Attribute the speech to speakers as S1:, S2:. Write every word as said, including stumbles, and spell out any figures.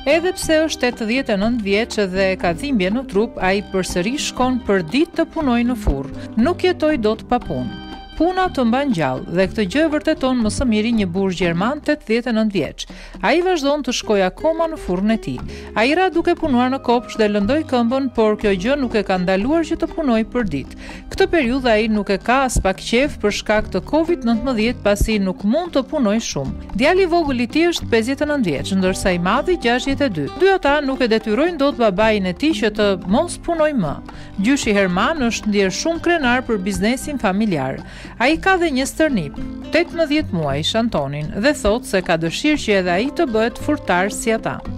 S1: Edhe pse është tetëdhjetë e nëntë vjeç dhe ka dhimbje në trup, ai përsëri shkon për ditë të punojë në furr. Nuk jetoi dot pa punë. Puna të mban gjallë dhe këtë gjë vërteton më së miri një burr gjerman tetëdhjetë e nëntë vjeç. Ai vazhdon të shkojë akoma në furrën e tij. Ai ra duke punuar në kopsh dhe lëndoi këmbën, por kjo gjë nuk e ka ndaluar që të punojë për ditë. Këtë periudhë ai nuk e ka as pak qejf për shkak të kovid nëntëmbëdhjetë, pasi nuk mund të punojë shumë. Djali i vogël i tij është pesëdhjetë e nëntë vjeç, ndërsa i madhi gjashtëdhjetë e dy. Dy ata nuk e detyrojnë dot babain e tij që të mos punojë më. Gjyshi Herman është ndier shumë krenar për biznesin familjar. Ai ka dhe një stërnip, tetëmbëdhjetë muajsh, Antonin, dhe thot se ka dëshirë që edhe ai të bëhet furtar si ata.